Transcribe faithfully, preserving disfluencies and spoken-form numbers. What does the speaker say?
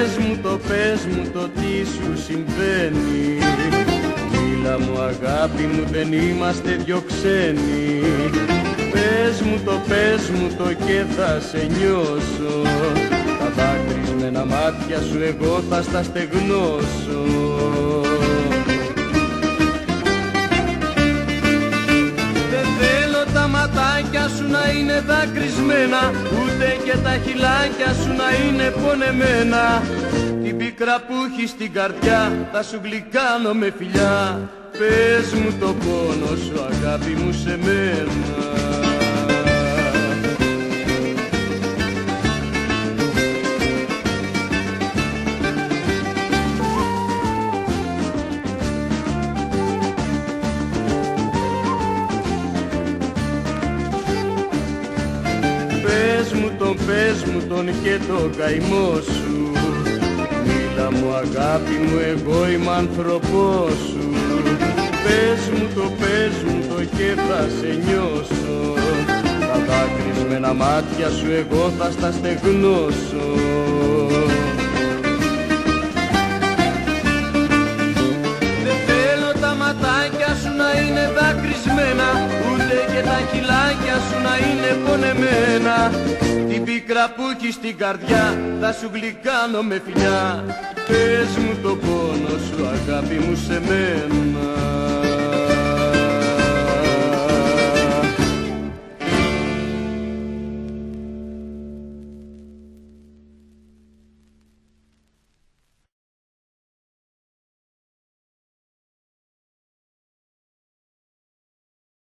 Πες μου το, πες μου το τι σου συμβαίνει. Μίλα μου αγάπη μου, δεν είμαστε δυο ξένοι. Πες μου το, πες μου το και θα σε νιώσω. Τα δάκρυσμενα μάτια σου εγώ θα στα στεγνώσω. Δεν θέλω τα ματάκια σου να είναι δάκρυσμένα, ούτε και τα χειλάκια σου να είναι πονεμένα. Την πίκρα που έχει στην καρδιά θα σου γλυκάνω με φιλιά. Πες μου το πόνο σου αγάπη μου σε μένα. Πες μου τον, πες μου τον και το καημό σου. Μίλα μου αγάπη μου, εγώ είμαι άνθρωπός σου. Πες μου το, πες μου το και θα σε νιώσω. Τα δάκρυσμενα μάτια σου εγώ θα στα στεγνώσω. Δεν θέλω τα ματάκια σου να είναι δάκρυσμένα, ούτε και τα χειλάκια σου να είναι πονεμένα. Την πίκρα που έχει στην καρδιά θα σου γλυκάνω με φιλιά. Πες μου το πόνο σου αγάπη μου σε μένα.